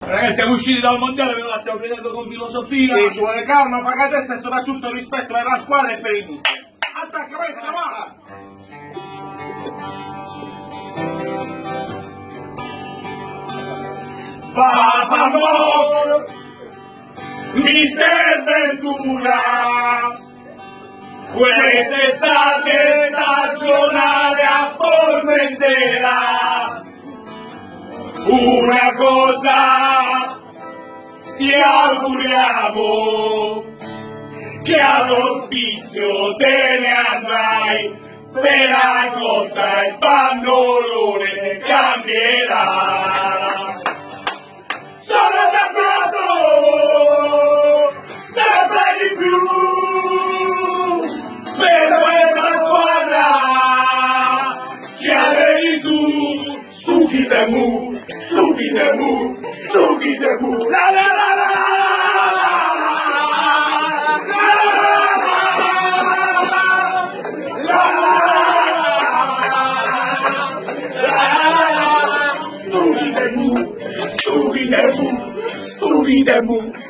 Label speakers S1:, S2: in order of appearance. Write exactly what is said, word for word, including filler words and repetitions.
S1: Ragazzi, siamo usciti dal mondiale, però la stiamo prendendo con filosofia.
S2: Sì, ci vuole calma, pacatezza e soprattutto rispetto per la squadra e per il mister. Attacca, vai, se ne va!
S1: Vaffanculo, mister Ventura, quest'estate stagionale a Formentera. Una cosa ti auguriamo, che all'ospizio te ne andrai, per la cotta il pannolone che cambierà. Sono d'accordo, sempre di più, per questa squadra che avevi tu. Stupidemu, stupidemu, stupidemu, la la la la la. Stupidemu, stupidemu, stupidemu.